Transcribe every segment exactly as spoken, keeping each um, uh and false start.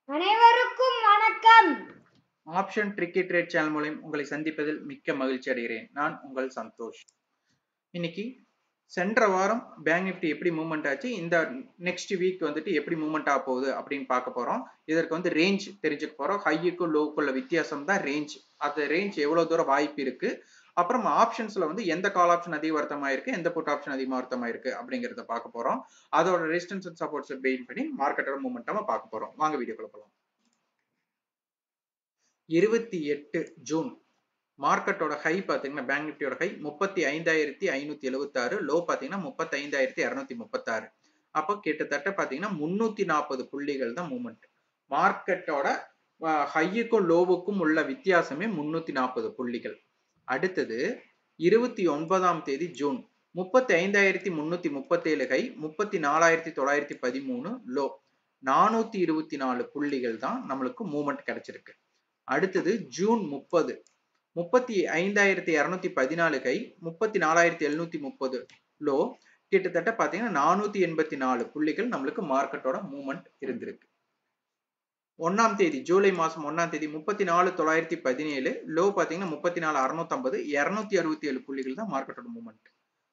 அனைவருக்கும் வணக்கம். Option tricky trade channel மூலம் உங்களை சந்திப்பதில் மிக்க மகிழ்ச்சி அடைகிறேன். நான் உங்கள் சந்தோஷ். இன்னைக்கு சென்ற வாரம் பேங்க் நிஃப்டி எப்படி மூவ்மெண்ட் ஆச்சு, இந்த நெக்ஸ்ட் வீக் வந்துட்டு எப்படி மூவ்மெண்ட் ஆக போகுது அப்படின்னு பார்க்க போறோம். இதற்கு வந்து ரேஞ்ச் தெரிஞ்சுக்க போறோம். ஹையுக்கும் லோக்குள்ள வித்தியாசம் தான் ரேஞ்ச். அந்த ரேஞ்ச் எவ்வளவு தூரம் வாய்ப்பு இருக்கு, அப்புறம் ஆப்ஷன்ஸ்ல வந்து எந்த கால் ஆப்ஷன் அதிக வருத்தமா இருக்கு, எந்த புட் ஆப்ஷன் அதிகமா வருத்தமா இருக்கு அப்படிங்கறத பார்க்க போறோம். அதோட ரெசிஸ்டன்ஸ் அண்ட் சப்போர்ட்ஸ் பெயின் பண்ணி மார்க்கெட்டோட மூவ்மெண்ட்டை பார்க்க போறோம். வாங்க வீடியோக்குள்ள போகலாம். இருபத்தி எட்டு ஜூன் மார்க்கெட்டோட ஹை பாத்தீங்கன்னா பேங்க் நிஃப்டியோட ஹை முப்பத்தி ஐந்தாயிரத்தி ஐநூத்தி எழுபத்தி ஆறு, லோ பாத்தீங்கன்னா முப்பத்தி ஐந்தாயிரத்தி இருநூத்தி முப்பத்தி ஆறு. அப்போ கிட்டத்தட்ட பாத்தீங்கன்னா முன்னூத்தி நாற்பது புள்ளிகள் தான் மூவ்மெண்ட். மார்க்கெட்டோட ஹையுக்கும் லோவுக்கும் உள்ள வித்தியாசமே முன்னூத்தி நாற்பது புள்ளிகள். அடுத்தது இருபத்தி ஒன்பதாம் தேதி ஜூன் முப்பத்தி ஐந்தாயிரத்தி முன்னூத்தி முப்பத்தி ஏழு ஹை, முப்பத்தி நாலாயிரத்தி தொள்ளாயிரத்தி பதிமூணு லோ, நானூத்தி இருபத்தி நாலு புள்ளிகள் தான் நம்மளுக்கு மூவ்மெண்ட் கிடைச்சிருக்கு. அடுத்தது ஜூன் முப்பது முப்பத்தி ஐந்தாயிரத்தி இருநூத்தி பதினாலு கை, முப்பத்தி நாலாயிரத்தி எழுநூத்தி முப்பது லோ, கிட்டத்தட்ட பாத்தீங்கன்னா நானூத்தி எண்பத்தி நாலு புள்ளிகள் நம்மளுக்கு மார்க்கெட்டோட மூவ்மெண்ட் இருந்திருக்கு. ஒன்னாம் தேதி ஜூலை மாசம் ஒன்னாம் தேதி முப்பத்தி நாலு தொள்ளாயிரத்தி பதினேழு லோ பாத்தீங்கன்னா முப்பத்தி நாலு அறுநூத்தி ஐம்பது, இருநூத்தி அறுபத்தி ஏழு புள்ளிகள் தான் மார்க்கெட்டோட மூவ்மெண்ட்.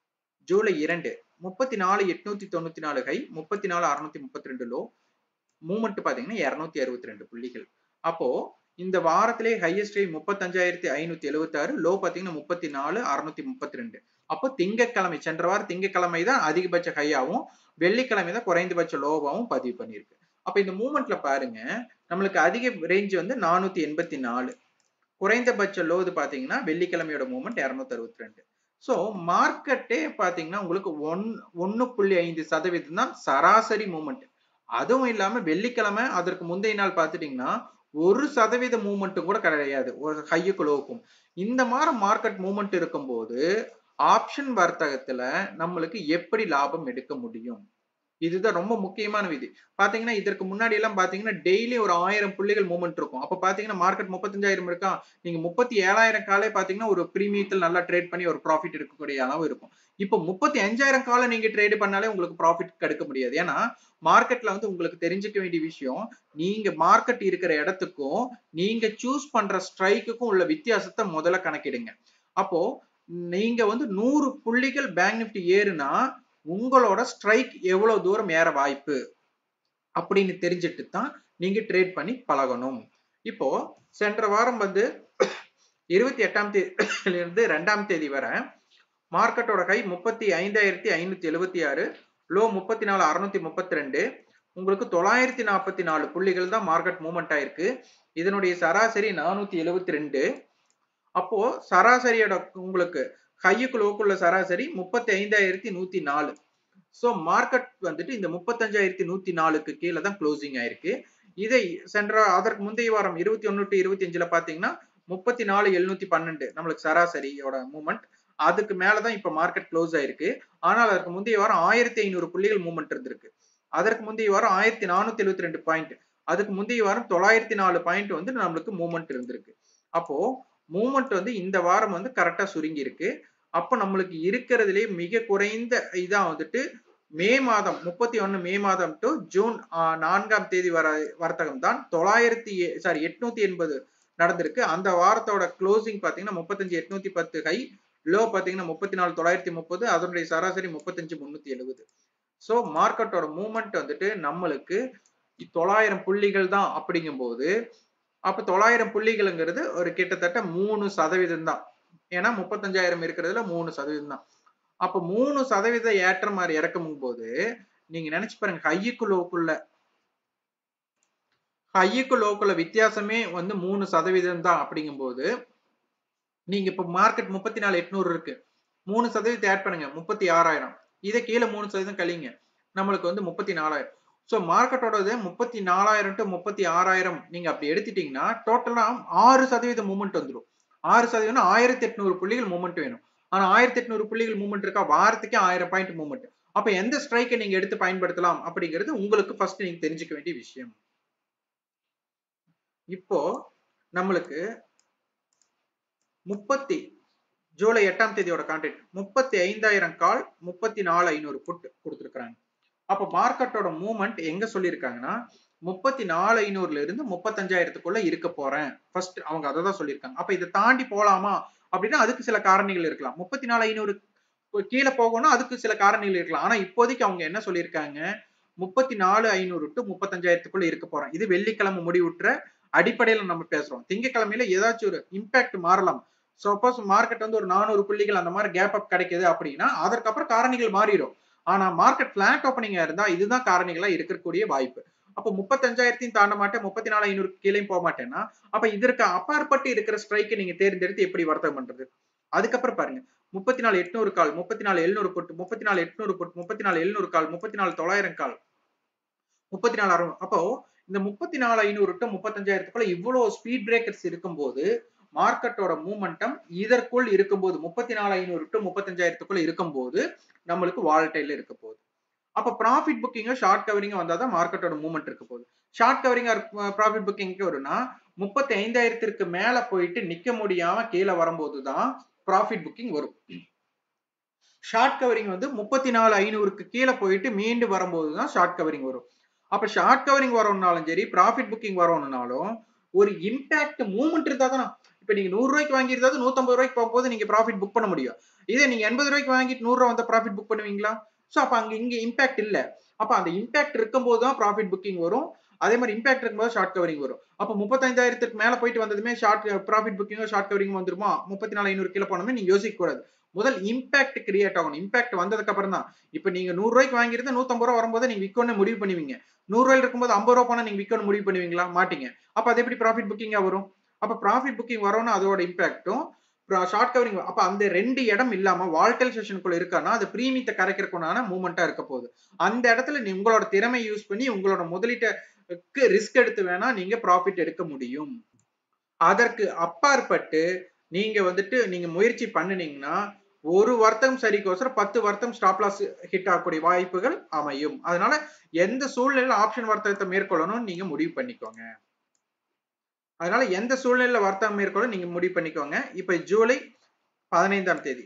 ஜூலை இரண்டு முப்பத்தி நாலு எட்நூத்தி தொண்ணூத்தி நாலு ஹை, முப்பத்தி நாலு அறுநூத்தி முப்பத்தி ரெண்டு லோ, மூவ்மெண்ட் பாத்தீங்கன்னா இருநூத்தி அறுபத்தி ரெண்டு புள்ளிகள். அப்போ இந்த வாரத்திலே ஹையஸ்ட் ஹை முப்பத்தி அஞ்சாயிரத்தி ஐநூத்தி எழுபத்தி ஆறு, லோ பாத்தீங்கன்னா முப்பத்தி நாலு அறுநூத்தி முப்பத்தி ரெண்டு. அப்போ திங்கக்கிழமை சென்ற வாரம் திங்கக்கிழமை தான் அதிகபட்ச ஹையாவும், வெள்ளிக்கிழமை தான் குறைந்தபட்ச லோவாவும் பதிவு பண்ணியிருக்கு. அப்ப இந்த மூவ்மெண்ட்ல பாருங்க, நம்மளுக்கு அதிக ரேஞ்ச் வந்து நானூத்தி எண்பத்தி நாலு, குறைந்தபட்ச லோது பாத்தீங்கன்னா வெள்ளிக்கிழமையோட மூவ்மெண்ட் இருநூத்தி அறுபத்தி ரெண்டு. சோ மார்க்கெட்டே பாத்தீங்கன்னா உங்களுக்கு ஒன் ஒன்னு புள்ளி ஐந்து சதவீதம் தான் சராசரி மூவ்மெண்ட். அதுவும் இல்லாம வெள்ளிக்கிழமை அதற்கு முந்தைய நாள் பார்த்துட்டீங்கன்னா ஒரு சதவீத மூவ்மெண்ட் கூட கிடையாது ஒரு ஹையுக்கு லோவுக்கும். இந்த மாதிரி மார்க்கெட் மூவ்மெண்ட் இருக்கும்போது ஆப்ஷன் வர்த்தகத்துல நம்மளுக்கு எப்படி லாபம் எடுக்க முடியும்? இதுதான் ரொம்ப முக்கியமான விதி. பாத்தீங்கன்னா இதற்கு முன்னாடி எல்லாம் பாத்தீங்கன்னா டெய்லி ஒரு ஆயிரம் புள்ளிகள் மூவ்மெண்ட் இருக்கும். அப்ப பாத்தீங்கன்னா மார்க்கெட் முப்பத்தஞ்சாயிரம் இருக்கா, நீங்க முப்பத்தி ஏழாயிரம் காலே பாத்தீங்கன்னா ஒரு பிரீமியத்தில் நல்லா ட்ரேட் பண்ணி ஒரு ப்ராஃபிட் எடுக்கக்கூடிய அளவு இருக்கும். இப்ப முப்பத்தி அஞ்சாயிரம் கால நீங்க ட்ரேட் பண்ணாலே உங்களுக்கு ப்ராஃபிட் எடுக்க முடியாது. ஏன்னா மார்க்கெட்ல வந்து உங்களுக்கு தெரிஞ்சுக்க வேண்டிய விஷயம், நீங்க மார்க்கெட் இருக்கிற இடத்துக்கும் நீங்க சூஸ் பண்ற ஸ்ட்ரைக்குக்கும் உள்ள வித்தியாசத்தை முதல்ல கணக்கிடுங்க. அப்போ நீங்க வந்து நூறு புள்ளிகள் பேங்க் நிஃப்டி ஏறுனா உங்களோட ஸ்ட்ரைக் எவ்வளவு தூரம் ஏற வாய்ப்பு அப்படின்னு தெரிஞ்சுட்டு தான் நீங்க ட்ரேட் பண்ணி பழகணும். இப்போ சென்ற வாரம் வந்து இருபத்தி எட்டாம் தேதியில இருந்து ரெண்டாம் தேதி வரை மார்க்கெட்டோட ஹை முப்பத்தி ஐந்தாயிரத்தி ஐநூத்தி எழுபத்தி ஆறு, லோ முப்பத்தி நாலு அறுநூத்தி முப்பத்தி ரெண்டு, உங்களுக்கு தொள்ளாயிரத்தி நாற்பத்தி நாலு புள்ளிகள் தான் மார்க்கெட் மூவ்மெண்ட் ஆயிருக்கு. இதனுடைய சராசரி நானூத்தி எழுபத்தி ரெண்டு. அப்போ சராசரியோட உங்களுக்கு ஹையுக்கு லோக்குள்ள சராசரி முப்பத்தி ஐந்தாயிரத்தி நூத்தி நாலு. சோ மார்க்கெட் வந்துட்டு இந்த முப்பத்தி அஞ்சாயிரத்தி நூத்தி நாலுக்கு கீழே தான் க்ளோசிங் ஆயிருக்கு. இதை சென்ற அதற்கு முந்தைய வாரம் இருபத்தி ஒன்னு டு இருபத்தி அஞ்சுல பாத்தீங்கன்னா முப்பத்தி நாலு எழுநூத்தி பன்னெண்டு நம்மளுக்கு சராசரியோட மூவ்மெண்ட். அதுக்கு மேலதான் இப்ப மார்க்கெட் க்ளோஸ் ஆயிருக்கு. ஆனால் அதற்கு முந்தைய வாரம் ஆயிரத்தி ஐநூறு புள்ளிகள் மூவ்மெண்ட் இருந்திருக்கு. அதற்கு முந்தைய வாரம் ஆயிரத்தி நானூத்தி எழுபத்தி ரெண்டு பாயிண்ட், அதுக்கு முந்தைய வாரம் தொள்ளாயிரத்தி நாலு பாயிண்ட் வந்து நம்மளுக்கு மூவ்மெண்ட் இருந்திருக்கு. அப்போ மூவ்மெண்ட் வந்து இந்த வாரம் வந்து கரெக்டா சுருங்கி இருக்கு. அப்ப நம்மளுக்கு இருக்கிறதுலே மிக குறைந்த இதான் வந்துட்டு மே மாதம் முப்பத்தி ஒன்னு மே மாதம் டு ஜூன் நான்காம் தேதி வர வர்த்தகம் தான் தொள்ளாயிரத்தி சாரி எட்நூத்தி எண்பது நடந்திருக்கு. அந்த வாரத்தோட க்ளோசிங் பாத்தீங்கன்னா முப்பத்தஞ்சு எட்நூத்தி பத்து ஹை, லோ பாத்தீங்கன்னா முப்பத்தி நாலு தொள்ளாயிரத்தி முப்பது, அதனுடைய சராசரி முப்பத்தஞ்சு முன்னூத்தி எழுபது. சோ மார்க்கெட்டோட மூவ்மெண்ட் வந்துட்டு நம்மளுக்கு தொள்ளாயிரம் புள்ளிகள் தான் அப்படிங்கும் போது, அப்ப தொள்ளாயிரம் புள்ளிகள்ங்கிறது ஒரு கிட்டத்தட்ட மூணு சதவீதம் தான். ஏன்னா முப்பத்தஞ்சாயிரம் இருக்கிறதுல மூணு சதவீதம் தான். அப்ப மூணு சதவீத ஏற்ற மாதிரி இறக்கும் போது நீங்க நினைச்சு பாருங்க, ஹையுக்கு லோக்குள்ள ஹையுக்கு லோக்குள்ள வித்தியாசமே வந்து மூணு சதவீதம் தான். அப்படிங்கும் போது நீங்க இப்ப மார்க்கெட் முப்பத்தி நாலு எட்நூறு இருக்கு, மூணு சதவீதத்தை ஆட் பண்ணுங்க முப்பத்தி ஆறாயிரம், இதை கீழே மூணு சதவீதம் கழிங்க, நம்மளுக்கு வந்து முப்பத்தி நாலாயிரம். சோ மார்க்கெட்டோட முப்பத்தி நாலாயிரம் டு முப்பத்தி ஆறாயிரம் நீங்க அப்படி எடுத்துட்டீங்கன்னா டோட்டலா ஆறு சதவீத மூவ்மெண்ட் வந்துடும். ஆறு சதவீதம் ஆயிரத்தி எட்நூறு புள்ளிகள் மூவ்மெண்ட் வேணும். ஆனா ஆயிரத்தி எட்நூறு புள்ளிகள் மூவ்மெண்ட் இருக்கா, வாரத்துக்கே ஆயிரம் பாயிண்ட் மூவ்மெண்ட். அப்ப எந்த ஸ்ட்ரைக்கை நீங்க எடுத்து பயன்படுத்தலாம் அப்படிங்கிறது உங்களுக்கு ஃபர்ஸ்ட் நீங்க தெரிஞ்சுக்க வேண்டிய விஷயம். இப்போ நம்மளுக்கு முப்பத்தி ஜூலை எட்டாம் தேதியோட கான்ட்ராக்ட் முப்பத்தி ஐந்தாயிரம் கால், முப்பத்தி நாலு ஐநூறு புட் கொடுத்துருக்காங்க. அப்ப மார்க்கெட்டோட மூவ்மெண்ட் எங்க சொல்லியிருக்காங்கன்னா முப்பத்தி நாலு ஐநூறுல இருந்து முப்பத்தஞ்சாயிரத்துக்குள்ள இருக்க போறேன் ஃபர்ஸ்ட் அவங்க அதை தான் சொல்லியிருக்காங்க. அப்ப இதை தாண்டி போலாமா அப்படின்னா அதுக்கு சில காரணிகள் இருக்கலாம். முப்பத்தி நாலு ஐநூறு கீழே போகணும்னா அதுக்கு சில காரணிகள் இருக்கலாம். ஆனா இப்போதைக்கு அவங்க என்ன சொல்லியிருக்காங்க, முப்பத்தி நாலு ஐநூறு டு முப்பத்தஞ்சாயிரத்துக்குள்ள இருக்க போறேன். இது வெள்ளிக்கிழமை முடிவுற்ற அடிப்படையில நம்ம பேசுறோம். திங்கக்கிழமையில ஏதாச்சும் ஒரு இம்பாக்ட் மாறலாம். சப்போஸ் மார்க்கெட் வந்து ஒரு நானூறு புள்ளிகள் அந்த மாதிரி கேப் அப் கிடைக்குது அப்படின்னா அதற்கப்புறம் காரணிகள் மாறிடும். ஆனா மார்க்கெட் பிளாட் ஓப்பனிங்கா இருந்தா இதுதான் காரணிகளா இருக்கக்கூடிய வாய்ப்பு. அப்போ முப்பத்தஞ்சாயிரத்தையும் தாண்ட மாட்டேன், முப்பத்தி நாலு ஐநூறு கீழே போக மாட்டேன்னா அப்ப இதற்கு அப்பாற்பட்டு இருக்கிற ஸ்ட்ரைக்கை நீங்க தேர்ந்தெடுத்து எப்படி வர்த்தகம் பண்றது? அதுக்கப்புறம் பாருங்க, முப்பத்தி நாலு எட்நூறு கால், முப்பத்தி நாலு எழுநூறு போட்டு, முப்பத்தி நாலு எட்நூறு போட்டு, முப்பத்தி நாலு எழுநூறு கால், முப்பத்தி நாலு தொள்ளாயிரம் கால், முப்பத்தி நாலு அறுநூறு. அப்போ இந்த முப்பத்தி நாலு ஐநூறு டு முப்பத்தஞ்சாயிரத்துக்குள்ள இவ்வளவு ஸ்பீட் பிரேக்கர்ஸ் இருக்கும்போது மார்க்கெட்டோட மூமெண்டம் இதற்குள் இருக்கும்போது முப்பத்தி நாலு ஐநூறு டு முப்பத்தஞ்சாயிரத்துக்குள்ள இருக்கும்போது நம்மளுக்கு வாலடைல் இருக்க போகுது. அப்ப ப்ராஃபிட் புக்கிங்கோ ஷார்ட் கவரிங்கோ வந்தாதான் மார்க்கெட்டோட மூவ்மெண்ட் இருக்க போகுது. ஷார்ட் கவரிங் ப்ராஃபிட் புக்கிங்க்கு வரும்னா முப்பத்தி ஐந்தாயிரத்திற்கு மேல போயிட்டு நிக்க முடியாம கீழே வரும்போதுதான் ப்ராஃபிட் புக்கிங் வரும். ஷார்ட் கவரிங் வந்து முப்பத்தி நாலு ஐநூறுக்கு கீழே போயிட்டு மீண்டு வரும்போதுதான் ஷார்ட் கவரிங் வரும். அப்ப ஷார்ட் கவரிங் வரணும்னாலும் சரி ப்ராஃபிட் புக்கிங் வரணும்னாலும் ஒரு இம்பாக்ட் மூவ்மெண்ட் இருந்தா தானே. இப்ப நீங்க நூறு ரூபாய்க்கு வாங்கியிருந்தா நூத்தம்பது ரூபாய்க்கு போகும்போது நீங்க ப்ராஃபிட் புக் பண்ண முடியும். இதே நீங்க எண்பது ரூபாய்க்கு வாங்கிட்டு நூறு ரூபாய் வந்த ப்ராஃபிட் புக் பண்ணுவீங்களா? சோ அப்ப அங்க இங்க இம்பாக்ட் இல்ல. அப்ப அந்த இம்பாக்ட் இருக்கும்போது தான் ப்ராஃபிட் புக்கிங் வரும். அதே மாதிரி இம்பாக்ட் இருக்கும்போது ஷார்ட் கவரிங் வரும். அப்ப முப்பத்தைந்தாயிரத்துக்கு மேல போயிட்டு வந்ததுமே ஷார்ட் ப்ராஃபிட் புக்கிங்கோ ஷார்ட் கவரிங் வந்துருமா? முப்பத்தி நாலு ஐநூறு கீழே போனோமே நீங்க யோசிக்க கூடாது. முதல் இம்பாக்ட் கிரியேட் ஆகணும். இம்பாக்ட் வந்ததுக்கு அப்புறம் தான். இப்ப நீங்க நூறு ரூபாய்க்கு வாங்கியிருந்தா நூத்தம்பது ரூபாய் வரும்போது நீங்க விற்கணும்னு முடிவு பண்ணுவீங்க. நூறு ரூபாயில இருக்கும்போது ஐம்பது ரூபாய் போனா நீங்க விற்கணும் முடிவு பண்ணுவீங்களா? மாட்டீங்க. அப்ப அது எப்படி ப்ராஃபிட் புக்கிங்கா வரும்? அப்ப ப்ராஃபிட் புக்கிங் வரும்னா அதோட இம்பாக்டும் ஷார்ட் கவரிங் அப்ப அந்த ரெண்டு இடம் இல்லாம வால்டைல் செஷனுக்குள்ள இருக்கானா அது பிரீமியத்தை கரைக்கிறதுக்குண்டான மூவ்மெண்டா இருக்க போகுது. அந்த இடத்துல நீ உங்களோட திறமை யூஸ் பண்ணி உங்களோட முதலீட்டுக்கு ரிஸ்க் எடுத்து வேணா நீங்க ப்ராஃபிட் எடுக்க முடியும். அதற்கு அப்பாற்பட்டு நீங்க வந்துட்டு நீங்க முயற்சி பண்ணினீங்கன்னா ஒரு வர்த்தகம் சரிக்கோசரம் பத்து வர்த்தகம் ஸ்டாப் லாஸ் ஹிட் ஆகக்கூடிய வாய்ப்புகள் அமையும். அதனால எந்த சூழ்நிலையில ஆப்ஷன் வர்த்தகத்தை மேற்கொள்ளணும்னு நீங்க முடிவு பண்ணிக்கோங்க. அதனால எந்த சூழ்நிலையில வர்த்தகம் மேற்கொள்ள நீங்க முடிவு பண்ணிக்கோங்க. இப்ப ஜூலை பதினைந்தாம் தேதி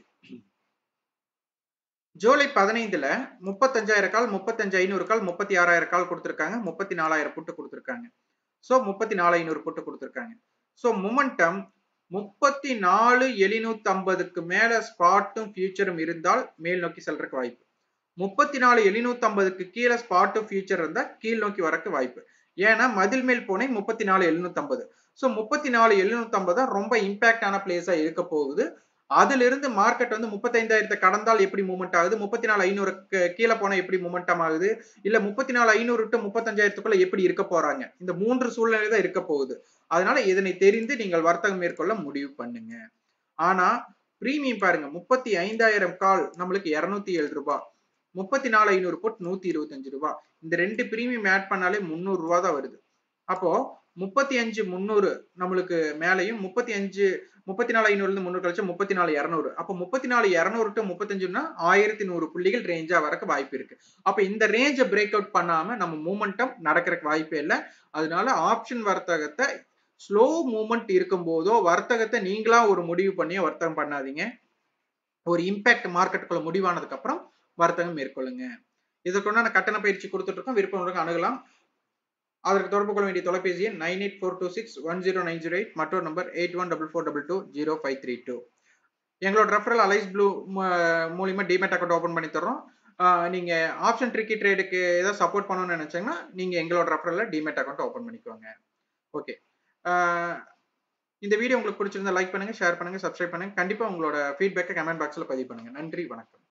ஜூலை பதினைந்துல முப்பத்தஞ்சாயிரம் கால், முப்பத்தஞ்சு ஐநூறு கால், முப்பத்தி ஆறாயிரம் கால் கொடுத்திருக்காங்க. முப்பத்தி நாலாயிரம் புட்டு கொடுத்திருக்காங்க. சோ முப்பத்தி நாலு ஐநூறு புட்டு கொடுத்திருக்காங்க. சோ மொமெண்டம் முப்பத்தி நாலு எழுநூத்தி ஐம்பதுக்கு மேல ஸ்பாட்டும் ஃபியூச்சரும் இருந்தால் மேல் நோக்கி செல்றதுக்கு வாய்ப்பு. முப்பத்தி நாலு எழுநூத்தி ஐம்பதுக்கு கீழே ஸ்பாட்டும் ஃபியூச்சர் இருந்தா கீழ் நோக்கி வரக்கு வாய்ப்பு. ஏன்னா மதில் மேல் போனே முப்பத்தி நாலு எழுநூத்தி ஐம்பது. சோ முப்பத்தி நாலு எழுநூத்தி ஐம்பது தான் ரொம்ப இம்பாக்டான பிளேஸா இருக்க போகுது. அதுல இருந்து மார்க்கெட் வந்து முப்பத்தைந்தாயிரத்தை கடந்தால் எப்படி மூவ்மெண்ட் ஆகுது, முப்பத்தி நாலு ஐநூறு கீழே போனா எப்படி மூவ்மெண்டம் ஆகுது, இல்ல முப்பத்தி நாலு ஐநூறு டு முப்பத்தஞ்சாயிரத்துக்குள்ள எப்படி இருக்க போறாங்க, இந்த மூன்று சூழ்நிலை தான் இருக்க போகுது. அதனால இதனை தெரிந்து நீங்கள் வர்த்தகம் மேற்கொள்ள முடிவு பண்ணுங்க. ஆனா பிரீமியம் பாருங்க, முப்பத்தி ஐந்தாயிரம் கால் நம்மளுக்கு இருநூத்தி ஏழு ரூபாய், முப்பத்தி நாலு ஐநூறு போட் நூத்தி இருபத்தி அஞ்சு ரூபாய். இந்த ரெண்டு பிரீமியம் ஆட் பண்ணாலே முன்னூறு ரூபாய் தான் வருது. அப்போ முப்பத்தி அஞ்சு முன்னூறு நம்மளுக்கு மேலையும் முப்பத்தி அஞ்சு முப்பத்தி நாலு ஐநூறுல இருந்து முன்னூறு கழிச்சு முப்பத்தி நாலு இருநூறு. அப்ப முப்பத்தி நாலு இருநூறு டு முப்பத்தஞ்சுன்னா ஆயிரத்தி நூறு புள்ளிகள் ரேஞ்சா வரக்கு வாய்ப்பு இருக்கு. அப்ப இந்த ரேஞ்சை பிரேக் அவுட் பண்ணாம நம்ம மூமெண்டம் நடக்கிறதுக்கு வாய்ப்பே இல்லை. அதனால ஆப்ஷன் வர்த்தகத்தை ஸ்லோ மூவ்மெண்ட் இருக்கும் போதோ வர்த்தகத்தை நீங்களா ஒரு முடிவு பண்ணியோ வர்த்தகம் பண்ணாதீங்க. ஒரு இம்பாக்ட் மார்க்கெட்டுக்குள்ள முடிவானதுக்கு அப்புறம் வர்த்தகம் மேற்கொள்ளுங்க. இதற்குண்டான கட்டண பயிற்சி கொடுத்துட்டு இருக்கோம். விருப்பம் அணுகலாம். அதற்கு தொடர்பு கொள்ள வேண்டிய தொலைபேசி எண் nine eight four two six one zero nine zero eight, மற்றொரு number eight one double four double two zero five three two. எங்களோட ரெஃபரல் அலைஸ் ப்ளூ மூலியமா டிமேட் அக்கௌண்ட் ஓபன் பண்ணி தர்றோம். நீங்க ஆப்ஷன் ட்ரிக்கி ட்ரேடுக்கு ஏதாவது சப்போர்ட் பண்ணணும்னு நினைச்சீங்கன்னா நீங்க எங்களோட ரெஃபரல்ல டிமேட் அக்கௌண்ட் ஓபன் பண்ணிக்கோங்க. ஓகே, இந்த வீடியோ உங்களுக்கு பிடிச்சிருந்தா லைக் பண்ணுங்க, ஷேர் பண்ணுங்க, சப்ஸ்கிரைப் பண்ணுங்க. கண்டிப்பா உங்களோட ஃபீட்பேக்கை கமெண்ட் பாக்ஸ்ல பதிவு பண்ணுங்க. நன்றி, வணக்கம்.